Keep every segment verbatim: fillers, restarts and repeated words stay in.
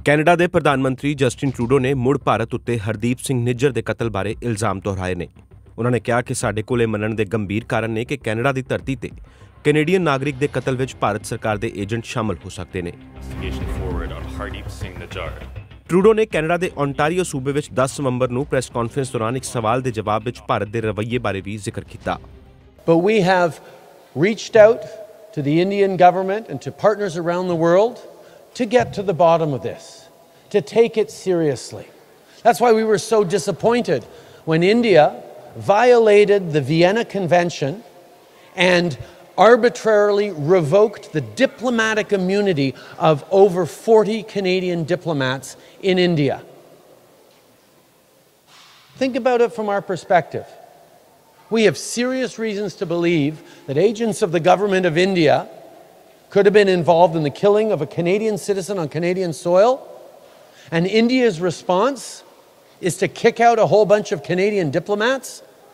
Canada ਦੇ ਪ੍ਰਧਾਨ ਮੰਤਰੀ ਜਸਟਿਨ ਟਰੂਡੋ ਨੇ ਮੁੜ ਭਾਰਤ ਉੱਤੇ ਹਰਦੀਪ ਸਿੰਘ ਨਿੱਜਰ ਦੇ ਕਤਲ ਬਾਰੇ ਇਲਜ਼ਾਮ ਦੁਹਰਾਏ ਨੇ। ਉਹਨਾਂ ਨੇ ਕਿਹਾ ਕਿ ਸਾਡੇ ਕੋਲ ਇਹ ਮੰਨਣ ਦੇ ਗੰਭੀਰ ਕਾਰਨ ਨੇ ਕਿ ਕੈਨੇਡਾ ਦੀ ਧਰਤੀ ਤੇ ਕੈਨੇਡੀਅਨ ਨਾਗਰਿਕ ਦੇ ਕਤਲ ਵਿੱਚ ਭਾਰਤ ਸਰਕਾਰ ਦੇ ਏਜੰਟ ਸ਼ਾਮਲ ਹੋ ਸਕਦੇ ਨੇ। ਟਰੂਡੋ ਨੇ ਕੈਨੇਡਾ ਦੇ ਓਨਟਾਰੀਓ ਸੂਬੇ ਵਿੱਚ ਦਸ ਨਵੰਬਰ ਨੂੰ ਪ੍ਰੈਸ ਕਾਨਫਰੰਸ ਦੌਰਾਨ ਇੱਕ ਸਵਾਲ ਦੇ ਜਵਾਬ ਵਿੱਚ ਭਾਰਤ ਦੇ ਰਵੱਈਏ ਬਾਰੇ ਵੀ ਜ਼ਿਕਰ ਕੀਤਾ। But we have reached out to the Indian government and to partners around the world to get to the bottom of this, to take it seriously. That's why we were so disappointed when India violated the Vienna Convention and arbitrarily revoked the diplomatic immunity of over forty Canadian diplomats in India. Think about it from our perspective. We have serious reasons to believe that agents of the government of India could have been involved in the killing of a Canadian citizen on Canadian soil, and India's response is to kick out a whole bunch of Canadian diplomats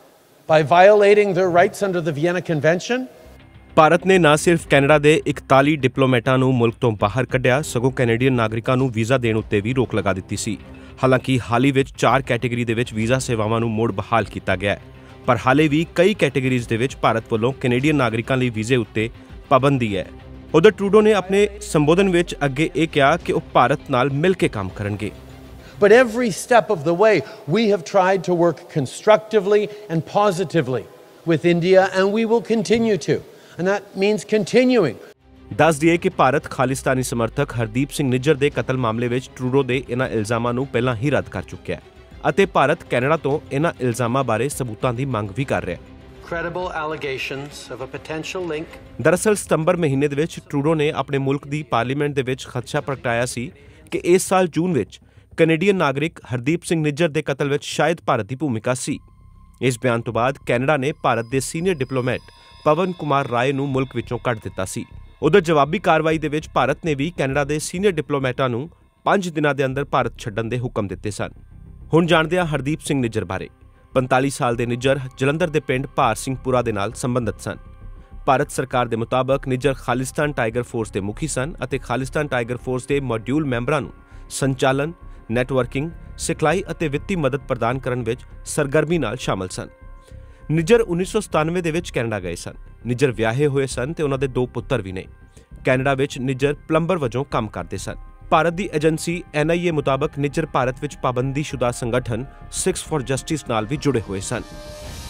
by violating their rights under the Vienna Convention. Bharat ਨੇ ਨਾ ਸਿਰਫ Canada ਦੇ ਇਕਤਾਲੀ ਡਿਪਲੋਮੈਟਾਂ ਨੂੰ ਮੁਲਕ ਤੋਂ ਬਾਹਰ ਕੱਢਿਆ, ਸਗੋਂ ਕੈਨੇਡੀਅਨ ਨਾਗਰਿਕਾਂ ਨੂੰ ਵੀਜ਼ਾ ਦੇਣ ਉੱਤੇ ਵੀ ਰੋਕ ਲਗਾ ਦਿੱਤੀ ਸੀ। ਹਾਲਾਂਕਿ ਹਾਲ ਹੀ ਵਿੱਚ ਚਾਰ ਕੈਟੇਗਰੀ ਦੇ ਵਿੱਚ ਵੀਜ਼ਾ ਸੇਵਾਵਾਂ ਨੂੰ ਮੁੜ ਬਹਾਲ ਕੀਤਾ ਗਿਆ ਹੈ, ਪਰ ਹਾਲੇ ਵੀ ਕਈ ਕੈਟੇਗਰੀਜ਼ ਦੇ ਵਿੱਚ ਭਾਰਤ ਵੱਲੋਂ ਕੈਨੇਡੀਅਨ ਨਾਗਰਿਕਾਂ ਲਈ ਵੀਜ਼ੇ ਉੱਤੇ ਪਾਬੰਦੀ ਹੈ। ਉਧਰ ਟਰੂਡੋ ਨੇ ਆਪਣੇ ਸੰਬੋਧਨ ਵਿੱਚ ਅੱਗੇ ਇਹ ਕਿਹਾ ਕਿ ਉਹ ਭਾਰਤ ਨਾਲ ਮਿਲ ਕੇ ਕੰਮ ਕਰਨਗੇ। But every step of the way we have tried to work constructively and positively with India, and we will continue to, and that means continuing. ਦੱਸ ਦਈਏ ਕਿ ਭਾਰਤ ਖਾਲਿਸਤਾਨੀ ਸਮਰਥਕ ਹਰਦੀਪ ਸਿੰਘ ਨਿੱਜਰ ਦੇ ਕਤਲ ਮਾਮਲੇ ਵਿੱਚ ਟਰੂਡੋ ਦੇ ਇਹਨਾਂ ਇਲਜ਼ਾਮਾਂ ਨੂੰ ਪਹਿਲਾਂ ਹੀ ਰੱਦ ਕਰ ਚੁੱਕਿਆ ਹੈ ਅਤੇ ਭਾਰਤ ਕੈਨੇਡਾ ਤੋਂ ਇਹਨਾਂ ਇਲਜ਼ਾਮਾਂ ਬਾਰੇ ਸਬੂਤਾਂ ਦੀ ਮੰਗ ਵੀ ਕਰ ਰਿਹਾ ਹੈ। Credible allegations of a potential link. ਦਰਅਸਲ ਸਤੰਬਰ ਮਹੀਨੇ ਦੇ ਵਿੱਚ ਟਰੂਡੋ ਨੇ ਆਪਣੇ ਮੁਲਕ ਦੀ ਪਾਰਲੀਮੈਂਟ ਦੇ ਵਿੱਚ ਖਦਸ਼ਾ ਪ੍ਰਗਟਾਇਆ ਸੀ ਕਿ ਇਸ ਸਾਲ ਜੂਨ ਵਿੱਚ ਕੈਨੇਡੀਅਨ ਨਾਗਰਿਕ ਹਰਦੀਪ ਸਿੰਘ ਨਿੱਜਰ ਦੇ ਕਤਲ ਵਿੱਚ ਸ਼ਾਇਦ ਭਾਰਤ ਦੀ ਭੂਮਿਕਾ ਸੀ। ਇਸ ਬਿਆਨ ਤੋਂ ਬਾਅਦ ਕੈਨੇਡਾ ਨੇ ਭਾਰਤ ਦੇ ਸੀਨੀਅਰ ਡਿਪਲੋਮੈਟ ਪਵਨ ਕੁਮਾਰ ਰਾਏ ਨੂੰ ਮੁਲਕ ਵਿੱਚੋਂ ਕੱਢ ਦਿੱਤਾ ਸੀ। ਉਧਰ ਜਵਾਬੀ ਕਾਰਵਾਈ ਦੇ ਵਿੱਚ ਭਾਰਤ ਨੇ ਵੀ ਕੈਨੇਡਾ ਦੇ ਸੀਨੀਅਰ ਡਿਪਲੋਮੈਟਾਂ ਨੂੰ ਪੰਜ ਦਿਨਾਂ ਦੇ ਅੰਦਰ ਭਾਰਤ ਛੱਡਣ ਦੇ ਹੁਕਮ ਦਿੱਤੇ ਸਨ। ਹੁਣ ਜਾਣਦੇ ਹਾਂ ਹਰਦੀਪ ਸਿੰਘ ਨਿੱਜਰ ਬਾਰੇ। ਪੰਤਾਲੀ ਸਾਲ ਦੇ ਨਿੱਜਰ ਜਲੰਧਰ ਦੇ ਪਿੰਡ ਭਾਰ ਸਿੰਘਪੁਰਾ ਦੇ ਨਾਲ ਸੰਬੰਧਿਤ ਸਨ। ਭਾਰਤ ਸਰਕਾਰ ਦੇ ਮੁਤਾਬਕ ਨਿੱਜਰ ਖਾਲਿਸਤਾਨ ਟਾਈਗਰ ਫੋਰਸ ਦੇ ਮੁਖੀ ਸਨ ਅਤੇ ਖਾਲਿਸਤਾਨ ਟਾਈਗਰ ਫੋਰਸ ਦੇ ਮੋਡਿਊਲ ਮੈਂਬਰਾਂ ਨੂੰ ਸੰਚਾਲਨ, ਨੈਟਵਰਕਿੰਗ, ਸਿਖਲਾਈ ਅਤੇ ਵਿੱਤੀ ਮਦਦ ਪ੍ਰਦਾਨ ਕਰਨ ਵਿੱਚ ਸਰਗਰਮੀ ਨਾਲ ਸ਼ਾਮਲ ਸਨ। ਨਿੱਜਰ ਉੱਨੀ ਸੌ ਸਤਾਨਵੇਂ ਦੇ ਵਿੱਚ ਕੈਨੇਡਾ ਗਏ ਸਨ। ਨਿੱਜਰ ਵਿਆਹੇ ਹੋਏ ਸਨ ਤੇ ਉਹਨਾਂ ਦੇ ਦੋ ਪੁੱਤਰ ਵੀ ਨੇ। ਕੈਨੇਡਾ ਵਿੱਚ ਨਿੱਜਰ ਪਲੰਬਰ ਵਜੋਂ ਕੰਮ ਕਰਦੇ ਸਨ। ਭਾਰਤ ਦੀ ਏਜੰਸੀ ਐਨ ਆਈ ਏ ਮੁਤਾਬਕ ਨਿੱਜਰ ਭਾਰਤ ਵਿੱਚ ਪਾਬੰਦੀਸ਼ੁਦਾ ਸੰਗਠਨ ਸਿੱਖਸ ਫॉर ਜਸਟਿਸ ਨਾਲ ਵੀ ਜੁੜੇ ਹੋਏ ਸਨ।